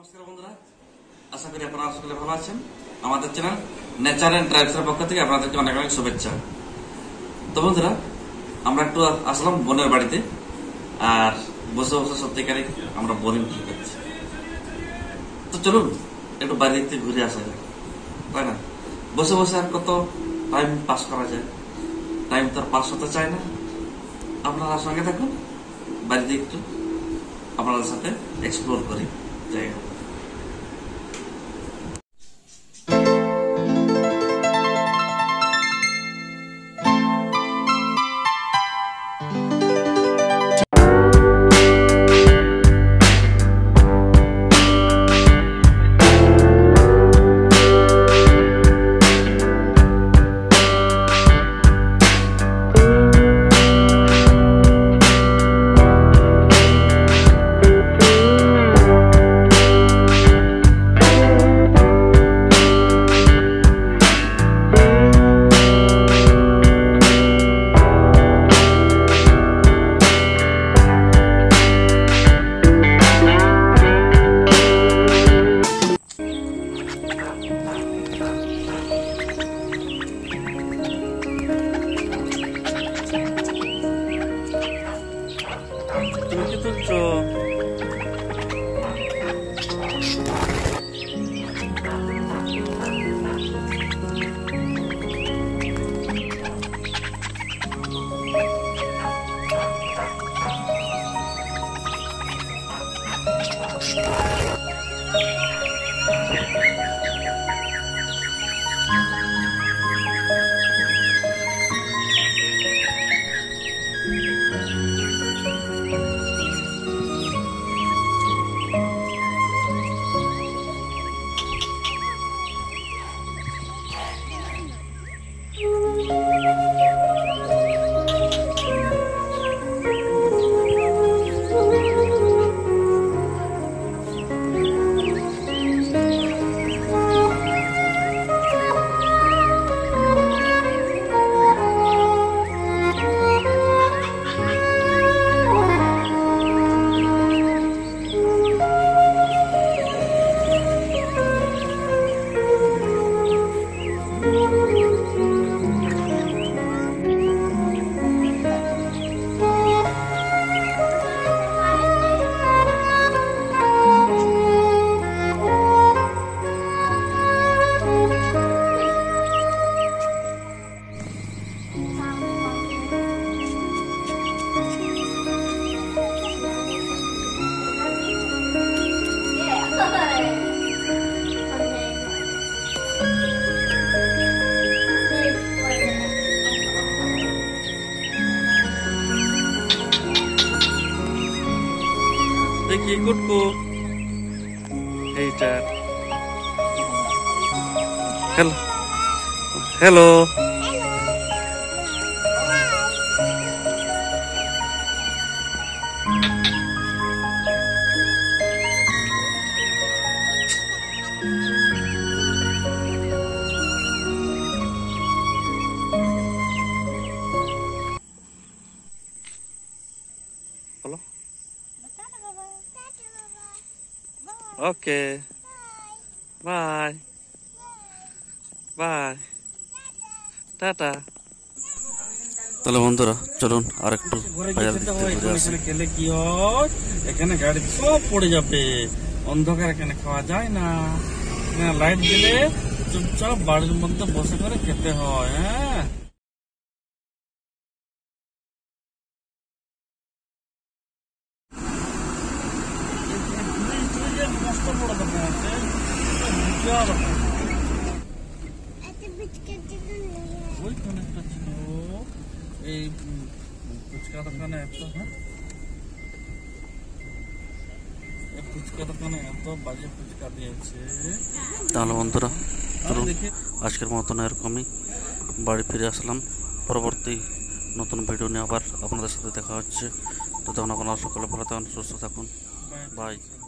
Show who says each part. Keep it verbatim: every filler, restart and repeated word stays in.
Speaker 1: নমস্কার বন্ধুরা, আশা করি আপনারা সকলে ভালো আছেন। আমাদের চ্যানেল নেচার এন্ড ট্রাইবস এর পক্ষ থেকে আপনাদেরকে অনেক অনেক শুভেচ্ছা। তো বন্ধুরা, আমরা একটু আসলাম বোনের বাড়িতে, আর বসে বসে সত্যিকারে আমরা বোরিং ফিল করছি। তো চলুন একটু বাড়ি থেকে ঘুরে আসা যায়, তাই না? বসে বসে আর কত টাইম পাস করা যায়, টাইম তো আর পাস হতে চায় না। আপনারা সঙ্গে থাকুন, বাড়িতে একটু আপনাদের সাথে এক্সপ্লোর করি জায়গা। তুমি কি তুলছো? দেখি কুটকু এইটা হ্যালো হ্যালো বলো। Okay, bye bye, tata. তাহলে বন্ধুরা চলুন আর একটু গেলে কি হয়, এখানে গাড়ি সব পড়ে যাবে, অন্ধকার এখানে খাওয়া যায় না, এখানে লাইট দিলে চুপচাপ বাড়ির মধ্যে বসে করে খেতে হয়। হ্যাঁ, এই ফুচকা দোকানে এত হ্যাঁ ফুচকা দোকানে এত বাজে ফুচকা দিয়েছে। তাহলে বন্ধুরা আজকের মতন এরকমই বাড়ি ফিরে আসলাম। পরবর্তী নতুন ভিডিও নিয়ে আবার আপনাদের সাথে দেখা হচ্ছে। তো তখন আপনারা সকলে ভালো থাকুন, সুস্থ থাকুন, বাই।